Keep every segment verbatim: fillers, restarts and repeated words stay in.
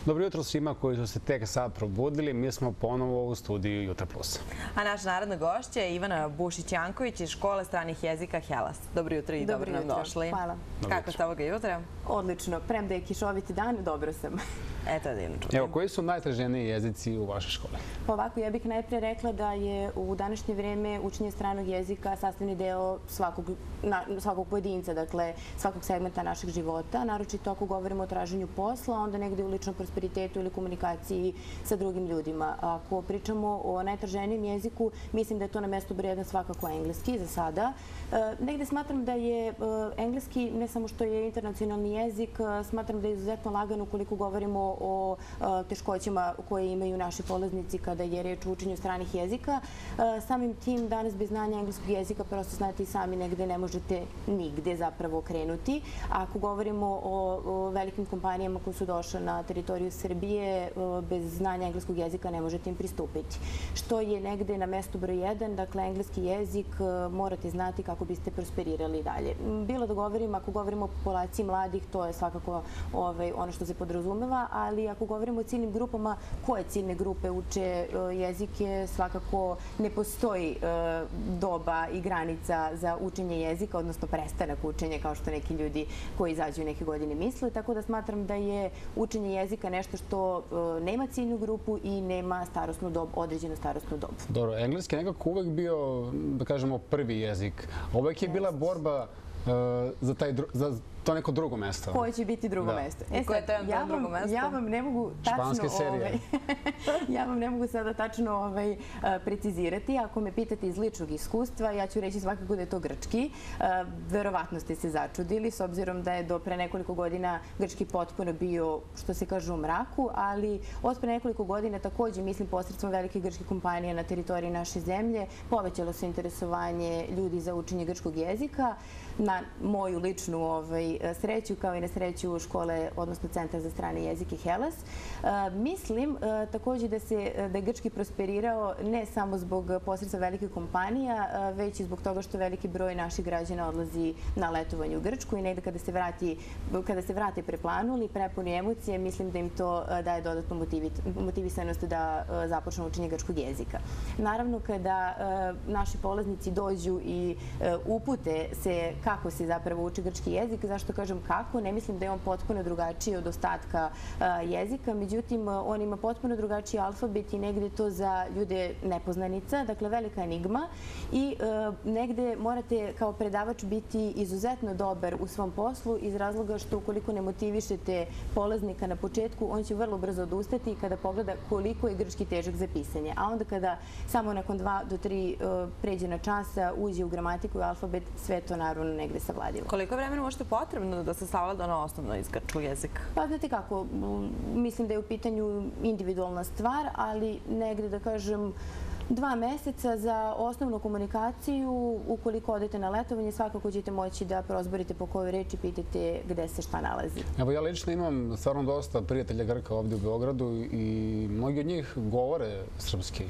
Dobro jutro svima koji su se tek sad probudili. Mi smo ponovo u studiju Jutra Plus. A naš narodna gošća je Ivana Bušić-Janković iz Škole stranih jezika Helas. Dobro jutro i dobro nam došli. Hvala. Kako ste ovoga jutra? Odlično. Premda je kišoviti dan, dobro sam. Eto, divno čutim. Evo, koji su najtraženiji jezici u vašoj školi? Pa ovako, ja bih najprije rekla da je u današnje vreme učenje stranog jezika sastavni deo svakog, na, svakog pojedinca, dakle svakog segmenta našeg života, naročito ako govorimo o traženju posla, onda negde u ličnom prosperitetu ili komunikaciji sa drugim ljudima. Ako pričamo o najtraženijem jeziku, mislim da je to na mestu broj jedan svakako engleski za sada. E, negde smatram da je e, engleski, ne samo što je internacionalni jezik, e, smatram da je izuzetno lagan ukoliko govorimo o e, teškoćama koje imaju naši polaznici kada je reč o učenju stranih jezika. E, samim tim, danas bez znanja engleskog jezika, prosto znate i sami, negde ne možete nigde zapravo krenuti. Ako govorimo o, o velikim kompanijama koje su došle na teritoriju Srbije, e, bez znanja engleskog jezika ne možete im pristupiti. Što je negde na mestu broj jedan, dakle engleski jezik e, morate znati kako biste prosperirali dalje. Bilo da govorim, ako govorimo o populaciji mladih, to je svakako ovaj, ono što se podrazumeva, ali ako govorimo o ciljnim grupama, koje ciljne grupe uče jezike, svakako ne postoji doba i granica za učenje jezika, odnosno prestanak učenja, kao što neki ljudi koji izađu neke godine misle. Tako da smatram da je učenje jezika nešto što nema ciljnu grupu i nema starosnu dobu, određenu starosnu dobu. Dobro, engleski je nekako uvek bio, da kažemo, prvi jezik. Uvek je bila borba za taj za to neko drugo mesto. Koje će biti drugo mesto? I koje je to jedno drugo mesto? Ja vam ne mogu tačno ja vam ne mogu sada tačno precizirati. Ako me pitate iz ličnog iskustva, ja ću reći svakako da je to grčki. Verovatno ste se začudili, s obzirom da je do pre nekoliko godina grčki potpuno bio, što se kaže, u mraku, ali od pre nekoliko godina takođe, mislim, posredstvom velike grčke kompanije na teritoriji naše zemlje, povećalo se interesovanje ljudi za učenje grčkog jezika. Na moju ličnu ovaj, sreću, kao i na sreću škole, odnosno Centar za strane jezike Helas. E, mislim e, takođe da, se, da je grčki prosperirao ne samo zbog posredstva velikih kompanija, e, već i zbog toga što veliki broj naših građana odlazi na letovanje u Grčku i negde kada se, vrati, kada se vrate preplanuli, prepuni emocije, mislim da im to daje dodatnu motivisanost da e, započnu učenje grčkog jezika. Naravno, kada e, naši polaznici dođu i e, upute se kako se zapravo uči grčki jezik. Zašto kažem kako? Ne mislim da je on potpuno drugačiji od ostatka jezika, međutim, on ima potpuno drugačiji alfabet i negde to za ljude nepoznanica, dakle velika enigma i negde morate kao predavač biti izuzetno dobar u svom poslu iz razloga što ukoliko ne motivišete polaznika na početku, on će vrlo brzo odustati kada pogleda koliko je grčki težak za pisanje. A onda kada samo nakon dva do tri pređe na časa, uđe u gramatiku i alfabet, sve to naravno negde savladivo. Koliko vremena možete potrebno da se savlada na osnovno iz grčkog jezika? Pa znate kako, mislim da je u pitanju individualna stvar, ali negde da kažem dva meseca za osnovnu komunikaciju. Ukoliko odete na letovanje, svakako ćete moći da prozborite po kojoj reči, pitate gde se šta nalazi. Evo, ja lično imam stvarno dosta prijatelja Grka ovdje u Beogradu i mnogi od njih govore srpski.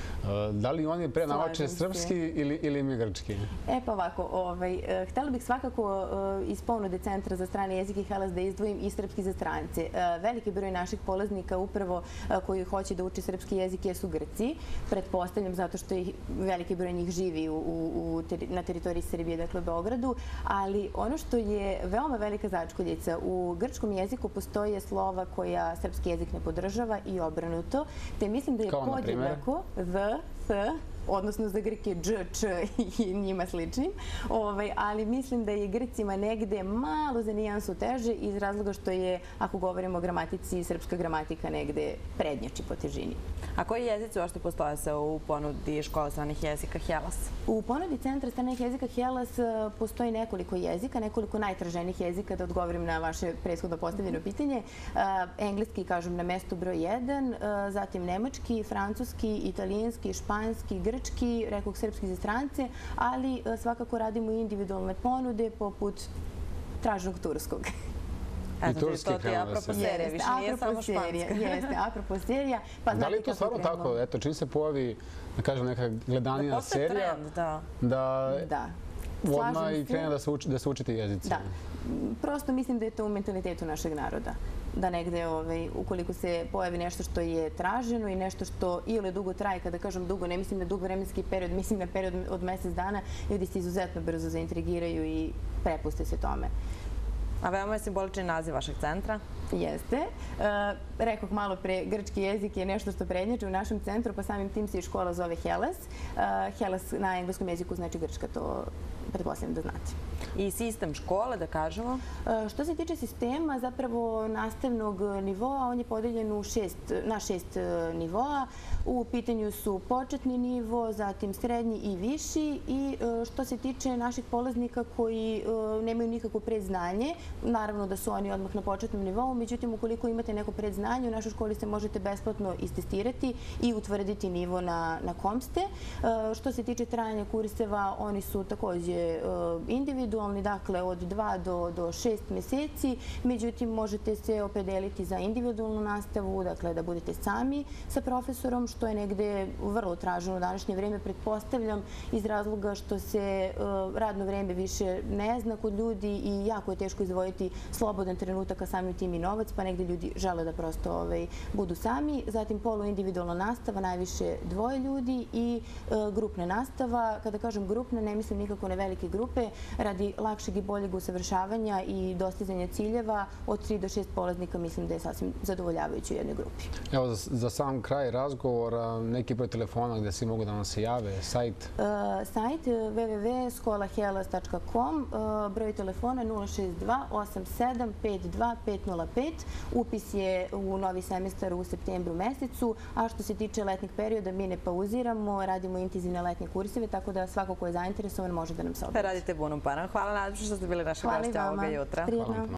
Da li oni pre nauče srpski ili, ili mi grčki? E pa ovako, ovaj, htjela bih svakako iz ponude Centra za strane jezike Helas da izdvojim i srpski za strance. Veliki broj naših polaznika upravo koji hoće da uče srpski jezik jesu Grci. Pretpostavljam zato što ih, veliki broj njih živi u, u, na teritoriji Srbije, dakle u Beogradu. Ali ono što je veoma velika začkoljica, u grčkom jeziku postoje slova koja srpski jezik ne podržava i obrnuto. Te mislim da je podjednako v, s, odnosno za Grke dž, č i njima sličnim, ovaj, ali mislim da je Grcima negde malo za nijansu teže iz razloga što je, ako govorimo o gramatici, srpska gramatika negde prednjači po težini. A koji jezici uopšte postoje se u ponudi Škole stranih jezika Helas? U ponudi Centra stranih jezika Helas postoji nekoliko jezika, nekoliko najtraženijih jezika, da odgovorim na vaše prethodno postavljeno pitanje. Engleski, kažem, na mestu broj jedan, zatim nemački, francuski, italijanski, španski, grčki, rekao srpski za strance, ali svakako radimo i individualne ponude poput traženog turskog. I turski krenu da se... Serija, više nije samo španska. Jeste, apropo serija. Da li je to stvarno tako? Eto, čim se pojavi, da kažem, neka gledanija serija, da... da... Odmah i krene da se učite jezici. Da. Prosto mislim da je to u mentalitetu našeg naroda. Da negde, ukoliko se pojavi nešto što je traženo i nešto što ili dugo traje, kada kažem dugo, ne mislim na dug vremenski period, mislim na period od mesec dana, ljudi se izuzetno brzo zaintrigiraju i prepuste se tome. A veoma je simboličan naziv vašeg centra? Jeste. Rekoh malo pre, grčki jezik je nešto što prednjači u našem centru, pa samim tim se i škola zove Hellas. Hellas na engleskom jeziku znači Grčka, to pretpostavljam da znate. I sistem škole, da kažemo? Što se tiče sistema, zapravo nastavnog nivoa, on je podeljen na šest nivoa. U pitanju su početni nivo, zatim srednji i viši. I što se tiče naših polaznika koji nemaju nikakvo predznanje, naravno da su oni odmah na početnom nivou, međutim, ukoliko imate neko predznanje, u našoj školi se možete besplatno istestirati i utvrditi nivo na kom ste. Što se tiče trajanja kurseva, oni su takođe individualni, dakle od dva do šest meseci, međutim možete se opredeliti za individualnu nastavu, dakle da budete sami sa profesorom, što je negde vrlo traženo u današnje vreme, pretpostavljam iz razloga što se radno vreme više ne zna kod ljudi i jako je teško izdvojiti slobodan trenutak, a samim tim i novac, pa negde ljudi žele da prosto budu sami. Zatim poluindividualna nastava, najviše dvoje ljudi i grupna nastava. Kada kažem grupna, ne mislim nikako na velike grupe, radi lakšeg i boljeg usavršavanja i dostizanja ciljeva od tri do šest polaznika mislim da je sasvim zadovoljavajuće u jednoj grupi. Evo, za sam kraj razgovora, neki broj telefona gde svi mogu da nam se jave, sajt? Sajt w w w tačka škola hellas tačka com, broj telefona nula šest dva osam sedam pet dva pet nula pet. Upis je u novi semestar u septembru mesecu, a što se tiče letnjeg perioda, mi ne pauziramo, radimo intenzivne letnje kurseve, tako da svako ko je zainteresovan može da nam se obrati. Radite punom parom. Hvala najlepše što ste bili naša gošća ovoga jutra. Hvala i vama.